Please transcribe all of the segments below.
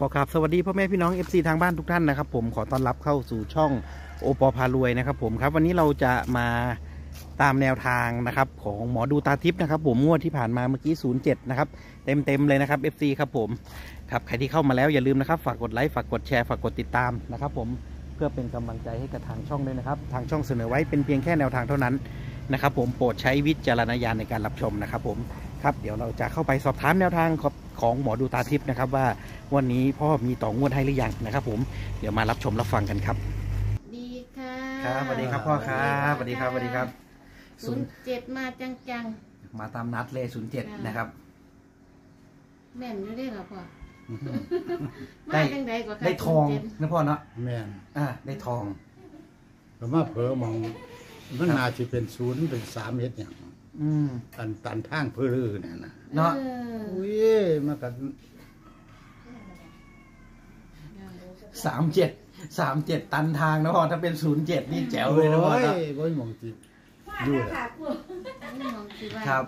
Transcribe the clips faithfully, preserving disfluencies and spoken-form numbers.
ขอกราบสวัสดีพ่อแม่พี่น้อง เอฟ ซี ทางบ้านทุกท่านนะครับผมขอต้อนรับเข้าสู่ช่องโอปอพารวยนะครับผมครับวันนี้เราจะมาตามแนวทางนะครับของหมอดูตาทิพย์นะครับผมงวดที่ผ่านมาเมื่อกี้ศูนย์เจ็ดนะครับเต็มเต็มเลยนะครับ เอฟ ซี ครับผมครับใครที่เข้ามาแล้วอย่าลืมนะครับฝากกดไลค์ฝากกดแชร์ฝากกดติดตามนะครับผมเพื่อเป็นกำลังใจให้กับทางช่องด้วยนะครับทางช่องเสนอไว้เป็นเพียงแค่แนวทางเท่านั้นนะครับผมโปรดใช้วิจารณญาณในการรับชมนะครับผมครับเดี๋ยวเราจะเข้าไปสอบถามแนวทางของหมอดูตาทิพย์นะครับว่าวันนี้พ่อมีต่องวดให้หรือยังนะครับผมเดี๋ยวมารับชมรับฟังกันครับดีค่ะครับสวัสดีครับพ่อครับสวัสดีครับสวัสดีครับศูนย์เจ็ดมาจังจังมาตามนัดเลยศูนย์เจ็ดนะครับแม่นอยู่ได้หรอพ่อได้ได้ทองนะพ่อเนาะแม่นอ่าได้ทองผมว่าเผลอมองมันน่าจะเป็นศูนย์เป็นสามเมตรอย่างตันตันทางเพื่อรื้อเนี่ยนะเนาะอุ้ยมากันสามเจ็ดสามเจ็ดตันทางนะพ่อถ้าเป็นศูนย์เจ็ดนี่แจ๋วเลยนะพ่อครับโอ้ยมองจีดูเลยครับ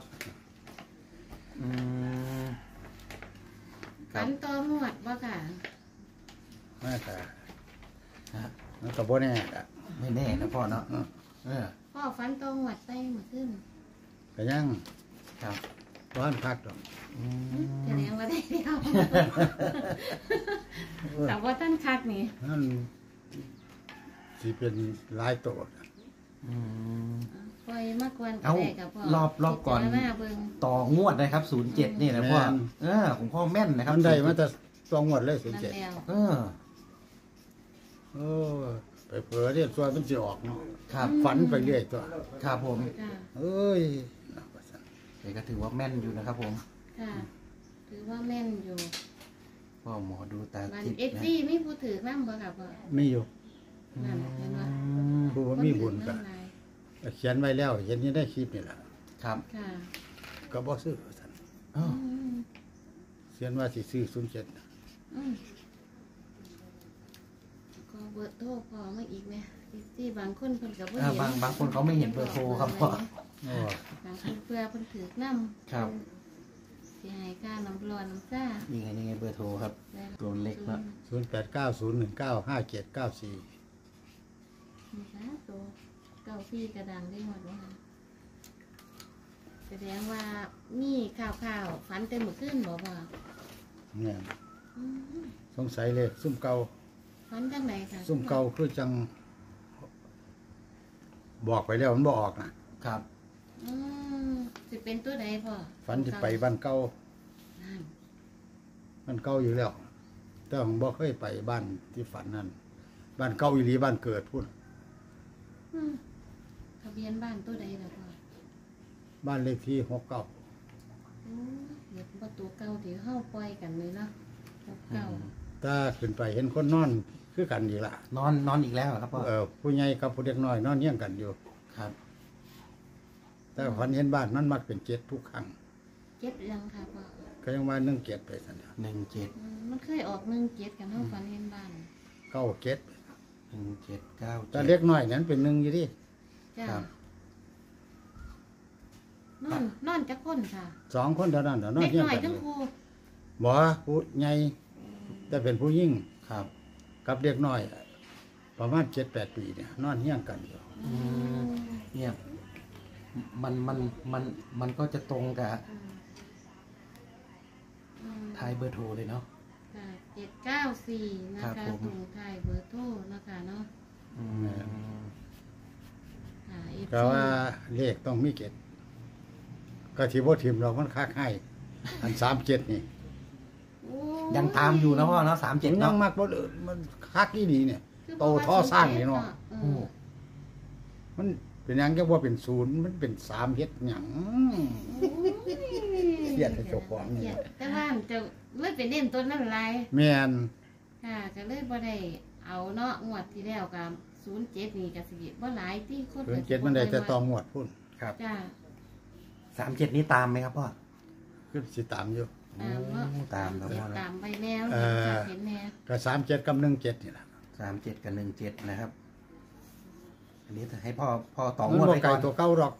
ฝันต่อหมวดว่าค่ะแม่แต่นั่นก็บ่แน่อะไม่แน่นะพ่อเนาะพ่อฝันต่อหมวดไปเมื่อคืนก็ยังครับร้อนพักดอกแสดงว่าได้เดียวแต่ว่าท่านคักนี่นั่นสิเป็นลายโตดปล่อยมากกว่าเอารอบรอบก่อนต่องวดนะครับศูนย์เจ็ดนี่นะพ่อเออของพ่อแม่นนะครับมันได้มาแต่ต่องวดเลยศูนย์เจ็ดเออโอ้ไปเผลอเรียกตัวมันจะออกเนาะครับฝันไปเรื่อยตัวครับผมเอ้ยแต่ก็ถือว่าแม่นอยู่นะครับผมค่ะถือว่าแม่นอยู่พ่อหมอดูตาทิพย์เอฟซีไม่พูดถือน้ำบ่ครับพ่อไม่อยู่นั่นเห็นว่าผู้ว่ามีบุญกันเขียนไว้แล้วเห็นยังได้คลิปนี่แหละครับค่ะก็บ่ซื้อสันเขียนว่าสิซื้อศูนย์เจ็ดก็เบอร์โทรพอมาอีกไหมที่บางคนเพิ่นกับเห็นบางบางคนเขาไม่เห็นเบอร์โทรครับพ่อบางคนเพื่อเพิ่นถือน้ำครับเสียหายค่าน้ำร้อนน้ำซ่านี่ไงนี่ไงเบอร์โทรครับตัวเล็กนะศูนย์แปดเก้าศูนย์หนึ่งเก้าห้าเจ็ดเก้าสี่นี่ค่ะตัวเก้าสี่กระดังได้หมดเลยค่ะแสดงว่ามีข่าวข่าวฝันเต็มหมดขึ้นบอกว่าเนี่ยสงสัยเลยซุ่มเก่าฝันจังไหนค่ะซุ่มเก่าคือจังบอกไปแล้วมันบอกออกนะครับอืมจะเป็นตัวใดพ่อฝันจะไปบ้านเก่าบ้านเก่าอยู่แล้วแต่ผมบอกเคยไปบ้านที่ฝันนั่นบ้านเก่าอีหลีบ้านเกิดพูดทะเบียนบ้านตัวใดล่ะพ่อบ้านเลขที่หกเก้าเห็นประตูเก่าที่เข้าปล่อยกันเลยเนาะหกเก้าถ้าขึ้นไปเห็นคนนอนคือกันอีกละนอนนอนอีกแล้วครับพ่อเออผู้ใหญ่กับผู้เด็กน้อยนอนเยี่ยงกันอยู่ครับแต่ฝันเห็นบ้านนั้นมักเป็นเจ็ดทุกครั้งเจ็ดยังค่ะพ่อก็ยังว่าหนึ่งเจ็ดไปสันหนึ่งเจ็ดมันเคยออกหนึ่งเจ็ดกันเท่าฝันเห็นบ้านเก้าเจ็ดหนึ่งเจ็ดเก้าแต่เล็กน้อยนั้นเป็นหนึ่งอยู่ดิจ้นอนนอนจักคนค่ะสองคนเท่านั้นเนาะเล็กน้อยทั้งคู่บ่ผู้ใหญ่แต่เป็นผู้ยิ่งครับกับเด็กน้อยประมาณเจ็ดแปดปีเนี่ยนอนเฮี้ยงกันอยู่เนี่ยมันมันมันมันก็จะตรงกับทายเบอร์โทรเลยเนาะเจ็ดเก้าสี่นะคะตรงทายเบอร์โทรนะคะเนาะแต่ว่าเลขต้องมีเจ็ดก็ที่ว่าทีมเรามันคักให้อันสามเจ็ดนี่ยังตามอยู่นะพ่อเนาะสามเจ็ดเนาะมากเพราะมันคักที่นี่เนี่ยโตท่อสร้างนี่เนาะมันเป็นยังแค่ว่าเป็นศูนย์มันเป็นสามเฮ็ดหยังเสียดเจ้าของนี่แต่ว่าจะเลยเป็นเด่นต้นนั่นไรแม่นค่ะก็เลยบ่ได้เอาเนาะงวดที่แล้วกับศูนย์เจ็ดนี่กับสิบ่หลายที่คนศูนย์เจ็ดมันได้แต่ตองงวดพุ่นครับจ้าสามเจ็ดนี้ตามไหมครับพ่อขึ้นสิตามอยู่ตามเนาะตามแล้วตามไปแนวเห็นแน่ก็สามเจ็ดกับหนึ่งเจ็ดนี่แหละสามเจ็ดกับหนึ่งเจ็ดนะครับอันนี้ให้พ่อพ่อต่องวดไปก่อนตัวเก้าหรอก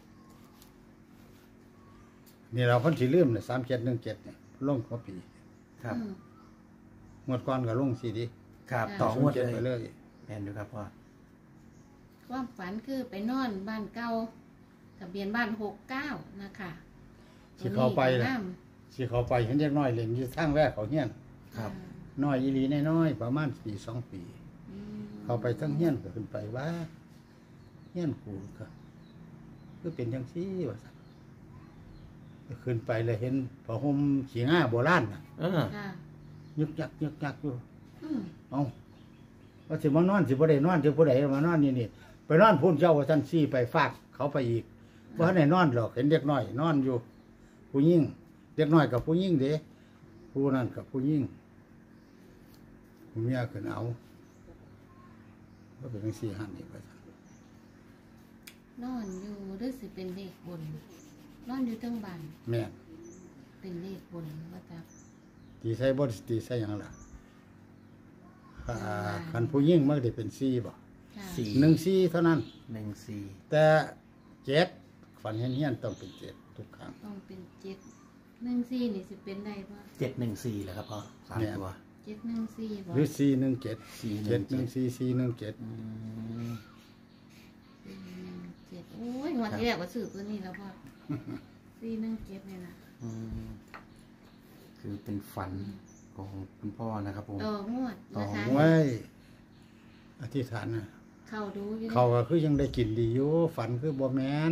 นี่เราคนที่ลืมเนี่ยสามเจ็ดหนึ่งเจ็ดเนี่ยลงกว่าปีครับอืมงวดก่อนก็ลงสีดีครับค่ะต่องวดศูนย์เลจ็ไปยเลยแม่นดูครับพ่อความฝันคือไปนอนบ้านเก่าทะเบียนบ้านหกเก้านะคะสิเข้าไปตรงล่ะนี้ก็งามสิเขาไปเห็นเด็กน้อยเล่นอยู่ทางแรกเขาเฮียนครับน้อยอีหลีน้อยๆประมาณปีสองปีอืมเขาไปทั้งเฮียนก็ขึ้นไปว่าเฮียนกูก็คือเป็นจังซี่ว่าซั่นก็ขึ้นไปแล้วเห็นผ้าห่มขี้ง่าโบราณน่ะเออค่ะยึกยักยึกยักอยู่อืมเอ้าว่าสิมานอนสิบ่ได้นอนสิผู้ใดมานอนนี่นี่ไปนอนพุ่นเจ้าว่าท่านซี่ไปฝากเขาไปอีกบ่ทันได้นอนหรอกเห็นเด็กน้อย นอนอยู่ ผู้หญิงเด็กน้อยกับผู้หญิงเด้ผู้นั้นกับผู้หญิงผู้เมียขึ้นเอาก็เป็นจังซี่หั่นนี่ว่าซั่นนอนอยู่หรือสิเป็นเลขบน นอนอยู่เทั้งบ้านแม่นเป็นเลขบนว่าจะตีใส่บ่ตีใส่หยังล่ะอ่าคันผู้หญิงมันก็ได้เป็นสี่บ่ค่ะสี่หนึ่งสี่เท่านั้นหนึ่งสี่แต่เจ็ดฝันเฮียนๆต้องเป็นเจ็ดทุกครั้งต้องเป็นเจ็ดหนึ่งสี่นี่สิเป็นได้ป่ะเจ็ดหนึ่งสี่เหรอครับพ่อสามแม่นตัวเจ็ดหนึ่งสี่ป่ะหรือสี่หนึ่งเจ็ดสี่หเจ็นึ่ดงหนึ่งสี่สี่หนึ่งเจ็ดอืมสี่หนึ่งเจ็ดโอ้ยงวันที่แรกว่าซื้อตัวนี้แล้วพ่อสี่หนึ่งเจ็ดเนี่ยนะอืมคือเป็นฝันของคุณพ่อนะครับผมต่องวดนะคะไว้อธิษฐานนะเข้าดูอยู่เขาก็คือยังได้กินดีอยู่ฝันคือบ่แมน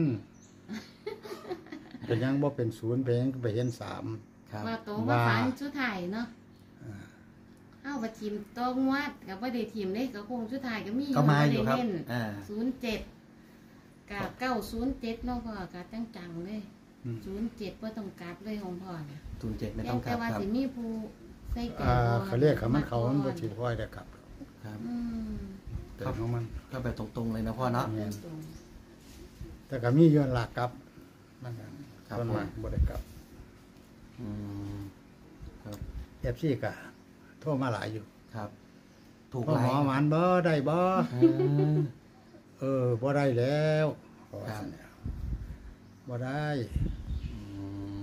เป็นยังบ่เป็นศูนย์เป็นยังไปเห็นสามครับว่าตรงว่าฝันชุดไทายเนาะเอาไปทีมตัวงวดกับว่าได้ทีมเลยกับคงชุดไทายก็มีก็มาอยู่ครับเล่นอ่าศูนย์เจ็ดกับเก้าศูนย์เจ็ดเนาะพ่อกับจังจังๆเลยศูนย์เจ็ดว่าต้องกลับเลยของพ่อเนี่ยศูนย์เจ็ดไม่แต่ต้องกลัแต่บว่าครับสิมีผู้ใส่แก่อ่าบ่เขาเรียกเขามันเขามันบ่สิค่อยได้กลับครับอืมแต่ของมันก็แบบตรงๆเลยนะพ่อเนาะแม่นตรงแต่ก็มีย้อนหลักกลับนั่นกันครับส่วนมากบ่ได้กลับอืมครับเอฟซีก็โทรมาหลายอยู่ครับ ถูกพ่อไล่หมอหมานบ่ได้บ่อืมเออบ่ได้แล้วขอครับซั่นแหล้วบ่ได้อืม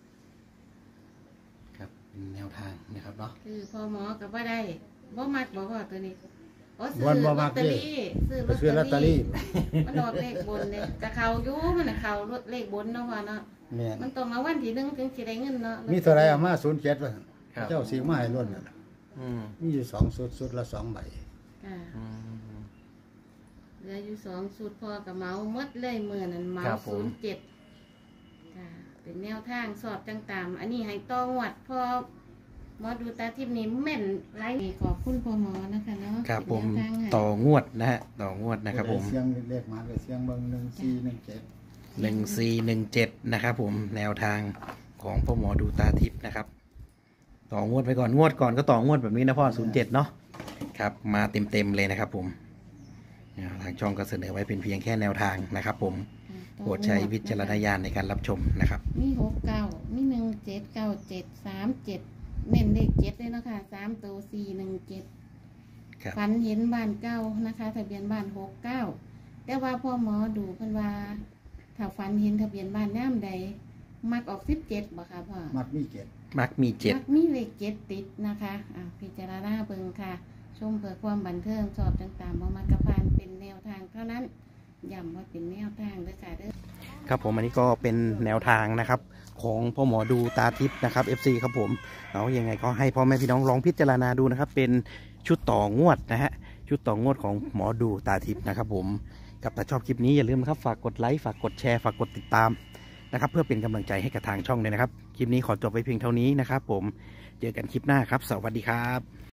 ครับเป็นแนวทางนะครับเนาะๆคือพอหมอกับว่าได้บ่มักบ่พ่อตัวนี้โอ้ซื้อวันลบ่อมัตกเตอเด้รี่ซื้อไปซื้อลอตเตอรี่มันออกเลขบนเนี่ยจะเขาอยู่มันน่ะเขาเลขบนเนาะพ่อเนาะแม่นมันตรงเอาวันที่หนึ่งถึงสิได้เงินเนาะมีเท่าไรเอามาศูนย์เจ็ดว่าซั่นครับเจ้าสิมาให้ล้นนั่นล่ะอืมมีอยู่สองสุดสุดละสองใบค่ะอืมเหลืออยู่สองสูตรพอกับเมาหมดเลยมือนั่นเมาครับผมศูนย์เจ็ดค่ะเป็นแนวทางสอบต่างๆอันนี้ให้ต้องวัดพอหมอดูตาทิพย์นี่แม่นไรนี่ขอบคุณพ่อหมอนะคะเนาะครับผมเป็นแนวทางให้ต่องวดนะฮะต่องวดนะครับผมเสียงเลขมาเลยเสียงเบิ่งหนึ่งสี่หนึ่งเจ็ดหนึ่งสี่หนึ่งเจ็ดนะครับผมแนวทางของพ่อหมอดูตาทิพย์นะครับ ต่องวดไปก่อนงวดก่อนก็ต่องวดแบบนี้นะพ่อศูนย์เจ็ดเนาะครับมาเต็มเต็มๆเลยนะครับผมอ่าทางช่องก็เสนอไว้เป็นเพียงแค่แนวทางนะครับ ผมโปรดใช้วิจารณญาณในการรับชมนะครับมีหกเก้ามีหนึ่งเจ็ดเก้าเจ็ดสามเจ็ดเน้นเลขเจ็ดเลยเนาะค่ะสามตัวสี่หนึ่งเจ็ดครับฝันเห็นบ้านเก้านะคะทะเบียนบ้านหกเก้าแต่ว่าพ่อหมอดูเพิ่นว่าถ้าฝันเห็นทะเบียนบ้านน้ำใดมักออกสิบเจ็ดบ่ค่ะพ่อมักมีเจ็ดมักมีเจ็ดมักมีเลขเจ็ดติดนะคะอ่าพิจารณาเบิ่งค่ะ ชมเพื่อความบันเทิงสอบต่างๆบ่มักกะพานเป็นแนวทางเท่านั้นย้ำว่าเป็นแนวทางเด้อค่ะเด้อครับผมอันนี้ก็เป็นแนวทางนะครับ ของพ่อหมอดูตาทิพย์นะครับ เอฟ ซี ครับผมเอายังไงก็ให้พ่อแม่พี่น้องลองพิจารณาดูนะครับ เป็นชุดต่องวดนะฮะชุดต่องวดของหมอดูตาทิพย์นะครับ ผมกับถ้าชอบคลิปนี้อย่าลืมนะครับฝากกดไลค์ฝากกดแชร์ฝากกดติดตามนะครับ เพื่อเป็นกำลังใจให้กับทางช่องเลยนะครับคลิปนี้ขอจบไว้เพียงเท่านี้นะครับ ผมเจอกันคลิปหน้าครับ สวัสดีครับ